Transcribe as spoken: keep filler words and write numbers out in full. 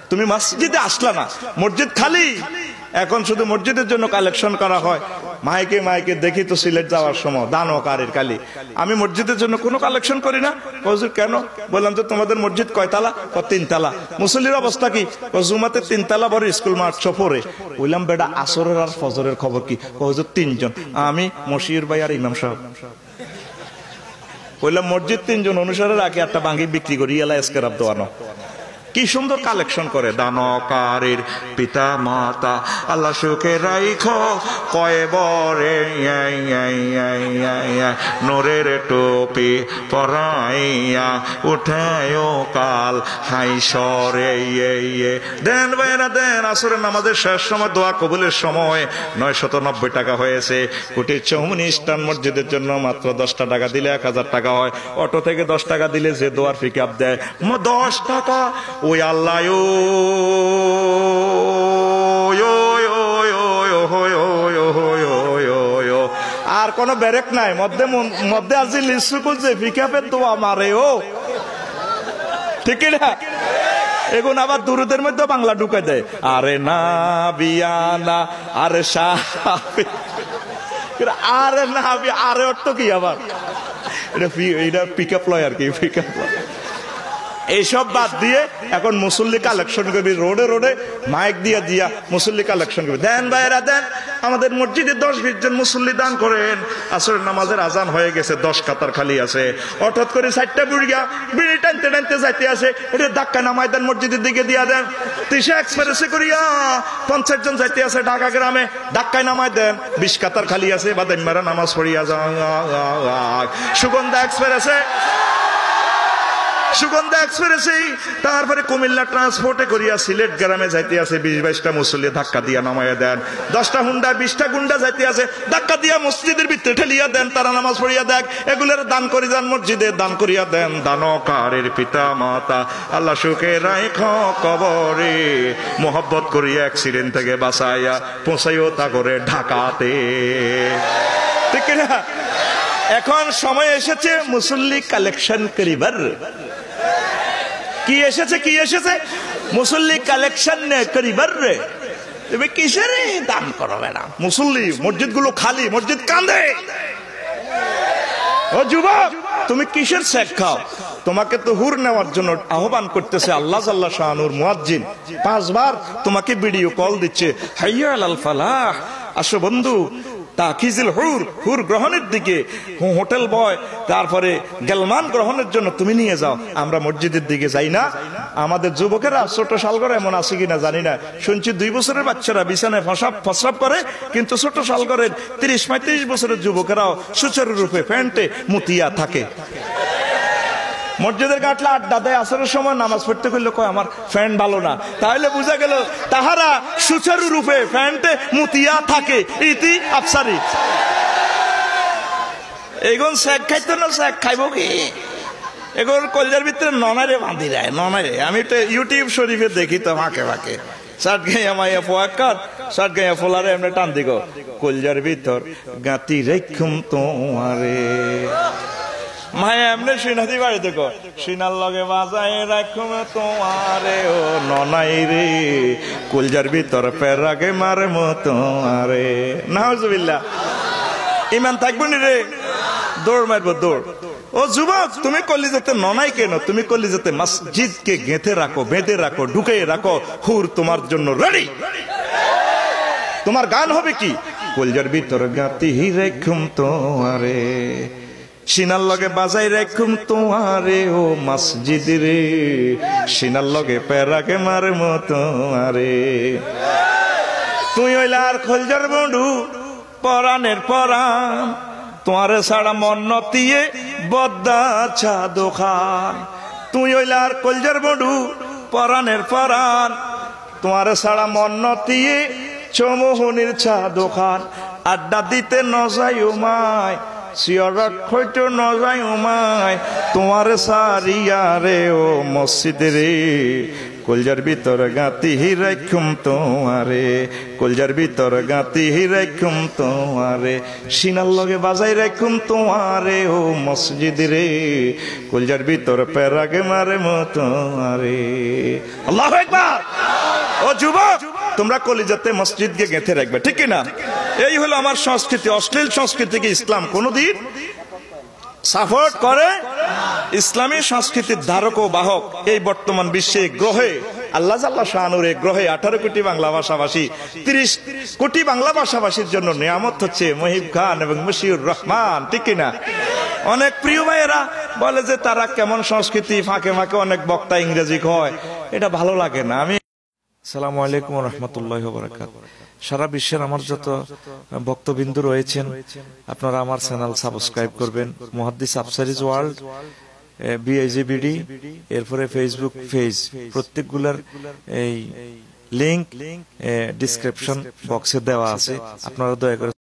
তুমি মসজিদে আসলা না, মসজিদ খালি। এখন শুধু মসজিদের জন্য কালেকশন করা হয়। মাইকে মাইকে দেখি তো সিলেট যাওয়ার সময় দান ও কারের কালি। আমি মসজিদের জন্য কোনো কালেকশন করি না। হুজুর কেন? বললাম তো তোমাদের মসজিদ কয়তলা? তিনতলা। মুসল্লির অবস্থা কি? জুমাতে তিনতলা বড় স্কুল মাঠ সফরে। বললাম বেটা আসরের আর ফজরের খবর কি? হুজুর তিনজন, আমি মশিউর ভাই আর ইমাম সাহেব। বললাম মসজিদ তিনজন অনুসারে রাখি, একটা বাঙ্গি বিক্রি করি এলা এসকেরাব দোয়ানো। কি সুন্দর কালেকশন করে দানকারীর পিতা মাতা, আল্লাহ সুখে রাইখো কয় বরে নোরের টুপি পরাইয়া উঠায় কাল হাইসরে। দেন ভাইরা দেন, আসরের নামাজের শেষ সময় দোয়া কবুলের সময় নয় শত নব্বই টাকা হয়েছে। কোটি চৌমনিষ্ঠান মসজিদের জন্য মাত্র দশটা টাকা দিলে এক হাজার টাকা হয়। অটো থেকে দশ টাকা দিলে যে দোয়ার পিক আপ দেয় দশ টাকা। ওই আল্লাহ আর কোন ব্যারেক নাই, মধ্যে মধ্যে আজি লিসুকুল যে ফিকাপের দোয়া মারে ও ঠিক না। এখন আবার দুরুদের মধ্যে বাংলা ঢুকে দেয়, আরে না বিয়ানা আরে শাহ আরে না আরে অর্থ কি আবার? এটা এটা পিক আপ লয় আর কি, পিক আপ লয়। এইসব বাদ দিয়ে এখন মুসল্লি কালেকশন করবি, রোডে রোডে মাইক দিয়ে দিয়া মুসল্লি কালেকশন করবি। দেন ভাইরা দেন, আমাদের মসজিদে দশ বিশ জন মুসল্লি দান করেন। আসরের নামাজের আজান হয়ে গেছে, দশ কাতার খালি আছে। হঠাৎ করে চারটা বুড়িয়া বিড়ি টানতে টানতে যাইতে আছে, এটা ধাক্কা নামাই দেন, মসজিদের দিকে দিয়া দেন। তিসা এক্সপ্রেসে করিয়া পঞ্চাশ জন যাইতে আছে ঢাকা গ্রামে, ধাক্কায় নামাই দেন, বিশ কাতার খালি আছে। বাদাইমারা নামাজ পড়িয়া যা সুগন্ধা এক্সপ্রেসে সুগন্ধা এক্সপ্রেসে তারপরে কুমিল্লা ট্রান্সপোর্টে করিয়া সিলেট গ্রামে যাইতে আছে, বিশ বাইশটা মুসল্লি ধাক্কা দিয়া নামাইয়া দেন। দশটা হুন্ডা বিশটা গুন্ডা যাইতে আছে, ধাক্কা দিয়া মসজিদের ভিতরে ঠেলিয়া দেন, তারা নামাজ পড়িয়া দেখ। এগুলোর দান করি যান, মসজিদে দান করিয়া দেন। দানকারীর পিতা মাতা আল্লাহ সুখে রাইখো কবরে, মোহব্বত করিয়া অ্যাক্সিডেন্ট থেকে বাঁচাইয়া পৌঁছাইও তা করে ঢাকাতে, ঠিক না? এখন সময় এসেছে মুসল্লি কালেকশন করিবার। কি এসেছে কি এসেছে মুসল্লি কালেকশন করিবার। তুমি কিসের দান করবে না? মুসল্লি মসজিদ গুলো খালি, মসজিদ কান্দে। ও যুবক, তুমি কিসের শেখ খাও? তোমাকে তো হুর নেওয়ার জন্য আহ্বান করতেছে আল্লাহ জাল্লা শানুর মুয়াজ্জিন। পাঁচবার তোমাকে ভিডিও কল দিচ্ছে, হাইয়া আলাল ফালাহ, আসো বন্ধু। তাকিজিল হুর, হুর গ্রহণের দিকে। হোটেল বয় তারপরে গেলমান গ্রহণের জন্য তুমি নিয়ে যাও। আমরা মসজিদের দিকে যাই না? আমাদের যুবকেরা ছোট শালগড় এমন আছে কিনা জানি না, শুনছি দুই বছরের বাচ্চারা বিছানায় ফসাব ফসরাব করে, কিন্তু ছোট শালগড়ের তিরিশ পঁয়ত্রিশ বছরের যুবকেরাও সুচারুরূপে প্যান্টে মুতিয়া থাকে। মসজিদের গাটলা আড্ডা দেয়, আসরের সময় নামাজ পড়তে করলে কয় আমার ফ্যান ভালো না। তাহলে বোঝা গেল তাহারা সুচারু রূপে ফ্যান্টে মুতিয়া থাকে। ইতি আফসারি এগুন শেখ খাইতো না, শেখ খাইব কি? এগুন কলজার ভিতরে ননারে বাঁধি যায়, ননারে। আমি তো ইউটিউব শরীফে দেখি তো ফাঁকে ফাঁকে শার্ট গাইয়া মাইয়া ফোয়াক্কার শার্ট গাইয়া ফোলারে এমনি টান দিগো, কলজার ভিতর গাঁতি রেখুম তোমারে মায়া এমনি সিনাদি বাড়ি দেখো, সিনার লগে বাজায় রাখুম তোমারে ও ননাই রে, কলজার ভিতর পেরাগে মারে মতো আরে। নাউজুবিল্লাহ। ইমান থাকবো নি রে? দৌড় মারবো দৌড়। ও যুবক, তুমি কলি যেতে ননাই কেন? তুমি কলি যেতে মসজিদকে গেঁথে রাখো, বেঁধে রাখো, ঢুকে রাখো। হুর তোমার জন্য রেডি। তোমার গান হবে কি? কলজার ভিতর গাতি রেখুম তোমারে, সিনার লগে বাজাই রেখুম তোমারে ও মসজিদ রে, সিনার লগে পেরাকে মারে মতো আরে। তুই হইলে আর খলজার বন্ধু পরাণের পরাণ, তোমারে সারা মন নতিয়ে বদ্দা চা দোকান। তুই হইলে আর কলজার বন্ধু পরাণের পরাণ, তোমারে সারা মন নতিয়ে চৌমোহনির চা দোকান। আড্ডা দিতে নজাই উমায়, সিয়ারত খইতো নজাই উমায়, তোমার সারিয়া রে ও মসজিদ রে, কলজার ভিতর গাতি রাখুম তোমারে, কলজার ভিতর গাতি রাখুম তোমারে, সিনার লগে বাজাই রাখুম তোমারে ও মসজিদ রে, কলজার ভিতর পেরাগে মারে তোমারে। আল্লাহু আকবার। ও যুবক, তোমরা কলিজাতে মসজিদকে গেঁথে রাখবে, ঠিক না? এই হলো আমার সংস্কৃতি। অশ্লীল সংস্কৃতিকে ইসলাম কোনদিন সাপোর্ট করে। ইসলামী সংস্কৃতির ধারক ও বাহক এই বর্তমান বিশ্বে গ্রহে আল্লাহ জাল্লা শাআনুর এই গ্রহে আঠারো কোটি বাংলা ভাষাভাষী, তিরিশ কোটি বাংলা ভাষাভাষীর জন্য নিয়ামত হচ্ছে মহিব খান এবং মশিউর রহমান, ঠিক না? অনেক প্রিয় ভাইয়েরা বলে যে তারা কেমন সংস্কৃতি, ফাঁকে ফাঁকে অনেক বক্তা ইংরেজি কয়, এটা ভালো লাগে না। আমি আসসালামু আলাইকুম ওয়া রাহমাতুল্লাহি ওয়া বারাকাতুহু। সারা বিশ্বের আমার যত ভক্তবিন্দু রয়েছেন, আপনারা আমার চ্যানেল সাবস্ক্রাইব করবেন, মুহাদ্দিস আফসারিজ ওয়ার্ল্ড, বিআইজিবিডি, এরপরে ফেসবুক পেজ, প্রত্যেকগুলোর এই লিংক ডেসক্রিপশন বক্সে দেওয়া আছে। আপনারা দয়া করে